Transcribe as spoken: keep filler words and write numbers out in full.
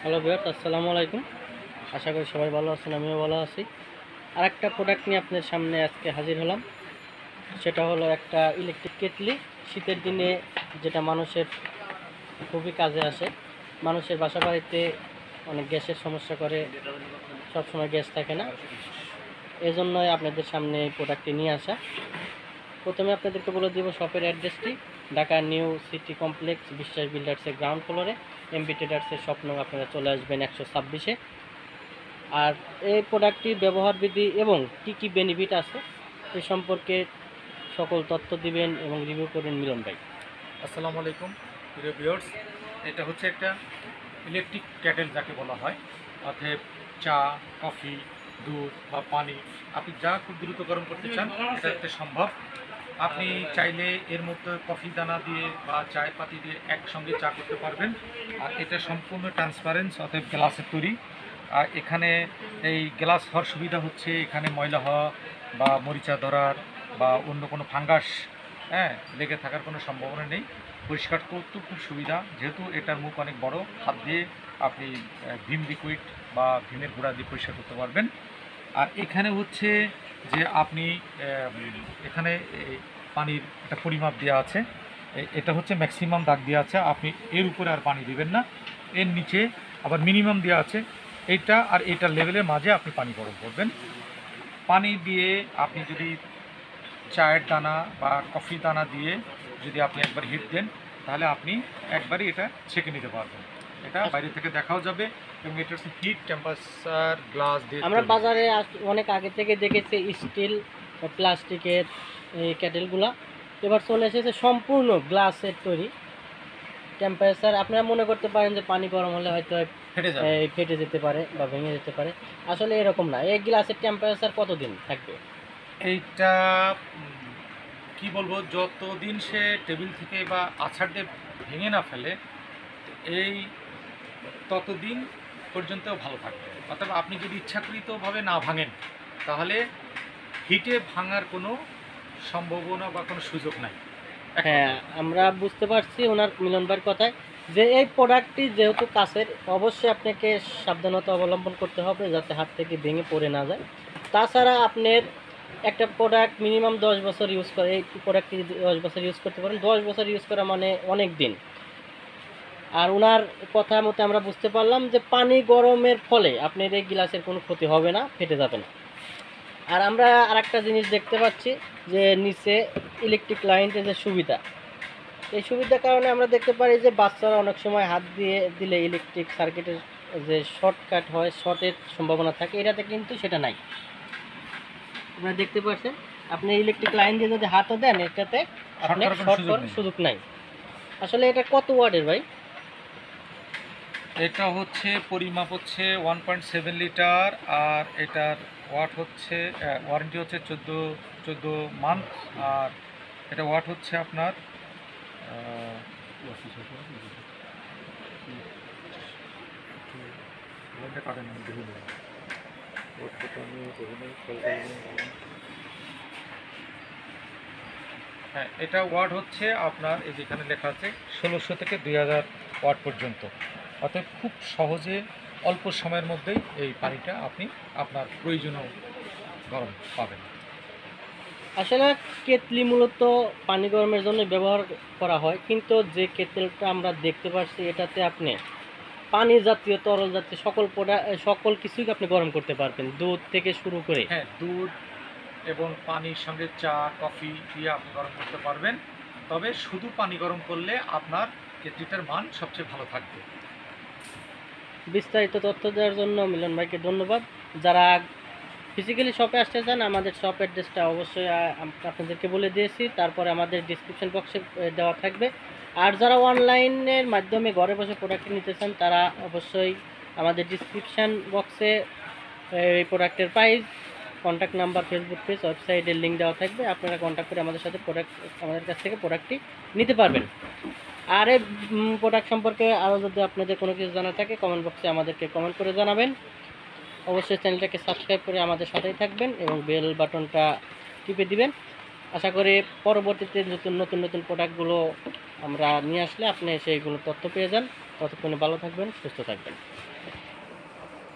Hello viewers, আসসালামু আলাইকুম। আশা করি সবাই ভালো আছেন, আমিও ভালো আছি। আরেকটা প্রোডাক্ট নিয়ে আপনার সামনে আজকে হাজির হলাম। সেটা হলো একটা ইলেকট্রিক কেটলি। শীতের দিনে যেটা মানুষের খুবই কাজে আসে। মানুষের বাসা বাড়িতে অনেক গ্যাসের সমস্যা করে, সবসময় গ্যাস থাকে না, এজন্যই আপনাদের সামনে এই প্রোডাক্টটি নিয়ে আসা। প্রথমে আপনাদেরকে বলে দেব শপের অ্যাড্রেসটি। ঢাকা নিউ সিটি কমপ্লেক্স, বিশ্বাস বিল্ডার্সের গ্রাউন্ড ফ্লোরে, এমবি ট্রেডার্সের স্বপ্ন। আপনারা চলে আসবেন একশো ছাব্বিশে। আর এই প্রোডাক্টটির ব্যবহার বিধি এবং কি কি বেনিফিট আছে এ সম্পর্কে সকল তথ্য দিবেন এবং রিভিউ করবেন মিলন ভাই। আসসালামু আলাইকুম প্রিয় ভিউয়ার্স। এটা হচ্ছে একটা ইলেকট্রিক ক্যাটেল যাকে বলা হয়, অর্থাৎ চা, কফি, দুধ বা পানি আপনি যা খুব দ্রুত গরম করতে চান এটাতে সম্ভব। আপনি চাইলে এর মধ্যে কফি দানা দিয়ে বা চায় পাতি দিয়ে একসঙ্গে চা করতে পারবেন। আর এটা সম্পূর্ণ ট্রান্সপারেন্স, অর্থাৎ গ্লাসের তৈরি। আর এখানে এই গ্লাস হওয়ার সুবিধা হচ্ছে এখানে ময়লা হওয়া বা মরিচা ধরার বা অন্য কোনো ফাঙ্গাস হ্যাঁ লেগে থাকার কোনো সম্ভাবনা নেই। পরিষ্কার করতেও খুব সুবিধা, যেহেতু এটার মুখ অনেক বড়। হাত দিয়ে আপনি ভিম লিকুইড বা ভিমের গুঁড়া দিয়ে পরিষ্কার করতে পারবেন। আর এখানে হচ্ছে যে আপনি এখানে পানির একটা পরিমাপ দেওয়া আছে। এটা হচ্ছে ম্যাক্সিমাম দাগ দেওয়া আছে, আপনি এর উপরে আর পানি দিবেন না। এর নিচে আবার মিনিমাম দেওয়া আছে। এইটা আর এইটার লেভেলের মাঝে আপনি পানি গরম করবেন। পানি দিয়ে আপনি যদি চায়ের দানা বা কফি দানা দিয়ে যদি আপনি একবার হিট দেন তাহলে আপনি একবারই এটা ছেঁকে নিতে পারবেন। এটা বাইরে থেকে দেখাও যাবে এবং এটা হচ্ছে হিট টেম্পারেচার গ্লাস দিয়ে। আমরা বাজারে অনেক আগে থেকে দেখেছি স্টিল প্লাস্টিকের এই ক্যাটেলগুলা, এবার চলে এসেছে সম্পূর্ণ গ্লাসের তৈরি। টেম্পারেচার আপনারা মনে করতে পারেন যে পানি গরম হলে হয়তো ফেটে যাবে, ফেটে যেতে পারে বা ভেঙে যেতে পারে। আসলে এরকম না। এই গ্লাসের টেম্পারেচার কতদিন থাকবে? এইটা কি বলবো, যতদিন সে টেবিল থেকে বা আছাড় দিয়ে ভেঙে না ফেলে এই ততদিন পর্যন্ত ভালো থাকবে। অর্থাৎ আপনি যদি ইচ্ছাকৃতভাবে না ভাঙেন তাহলে হিটে ভাঙার কোনো সম্ভাবনা বা কোনো সুযোগ নাই। হ্যাঁ, আমরা বুঝতে পারছি ওনার মিলন ভাইয়ের কথায় যে এই প্রোডাক্টটি যেহেতু কাছের, অবশ্যই আপনাকে সাবধানতা অবলম্বন করতে হবে যাতে হাত থেকে ভেঙে পড়ে না যায়। তাছাড়া আপনার একটা প্রোডাক্ট মিনিমাম দশ বছর ইউজ করে, এই প্রোডাক্টটি দশ বছর ইউজ করতে পারেন। দশ বছর ইউজ করা মানে অনেক দিন। আর ওনার কথা মতে আমরা বুঝতে পারলাম যে পানি গরমের ফলে আপনার এই গ্লাসের কোনো ক্ষতি হবে না, ফেটে যাবে না। আর আমরা আর একটা জিনিস দেখতে পাচ্ছি যে নিচে ইলেকট্রিক লাইনের যে সুবিধা, এই সুবিধার কারণে আমরা দেখতে পারি যে বাচ্চারা অনেক সময় হাত দিয়ে দিলে ইলেকট্রিক সার্কিটের যে শর্টকাট হয়, শর্টের সম্ভাবনা থাকে। এটাতে কিন্তু সেটা নাই। আপনারা দেখতে পাচ্ছেন, আপনি ইলেকট্রিক লাইন দিয়ে যদি হাতও দেন এটাতে আপনার শর্ট করার সুযোগ নাই। আসলে এটা কত ওয়াটের ভাই? এটা হচ্ছে পরিমাপ হচ্ছে ওয়ান পয়েন্ট সেভেন লিটার আর এটার ওয়াট হচ্ছে ওয়ারেন্টি হচ্ছে চোদ্দো চোদ্দো মান্থ। আর এটা ওয়াট হচ্ছে আপনার হ্যাঁ এটা ওয়াট হচ্ছে আপনার এই যেখানে লেখা আছে ষোলোশো থেকে দুই হাজার ওয়াট পর্যন্ত। অর্থাৎ খুব সহজে অল্প সময়ের মধ্যেই এই পানিটা আপনি আপনার প্রয়োজনীয় গরম পাবেন। আসলে কেতলি মূলত পানি গরমের জন্য ব্যবহার করা হয়, কিন্তু যে কেতলিটা আমরা দেখতে পাচ্ছি এটাতে আপনি পানি জাতীয়, তরল জাতীয় সকল প্রোডাক্ট, সকল কিছুই আপনি গরম করতে পারবেন, দুধ থেকে শুরু করে। হ্যাঁ, দুধ এবং পানির সঙ্গে চা, কফি দিয়ে আপনি গরম করতে পারবেন। তবে শুধু পানি গরম করলে আপনার কেটলিটার মান সবচেয়ে ভালো থাকবে। বিস্তারিত তথ্য দেওয়ার জন্য মিলন ভাইকে ধন্যবাদ। যারা ফিজিক্যালি শপে আসতে চান, আমাদের শপ অ্যাড্রেসটা অবশ্যই আপনাদেরকে বলে দিয়েছি, তারপরে আমাদের ডিসক্রিপশন বক্সে দেওয়া থাকবে। আর যারা অনলাইনের মাধ্যমে ঘরে বসে প্রোডাক্ট নিতে চান তারা অবশ্যই আমাদের ডিসক্রিপশান বক্সে এই প্রোডাক্টের price, contact number, Facebook page, ওয়েবসাইটের লিঙ্ক দেওয়া থাকবে। আপনারা কন্ট্যাক্ট করে আমাদের সাথে প্রোডাক্ট আমাদের কাছ থেকে প্রোডাক্টটি নিতে পারবেন। আর এই প্রোডাক্ট সম্পর্কে আরও যদি আপনাদের কোনো কিছু জানা থাকে কমেন্ট বক্সে আমাদেরকে কমেন্ট করে জানাবেন। অবশ্যই চ্যানেলটাকে সাবস্ক্রাইব করে আমাদের সাথেই থাকবেন এবং বেল বাটনটা টিপে দিবেন। আশা করি পরবর্তীতে নতুন নতুন নতুন প্রোডাক্টগুলো আমরা নিয়ে আসলে আপনি সেইগুলো তথ্য পেয়ে যান। ততক্ষণে ভালো থাকবেন, সুস্থ থাকবেন।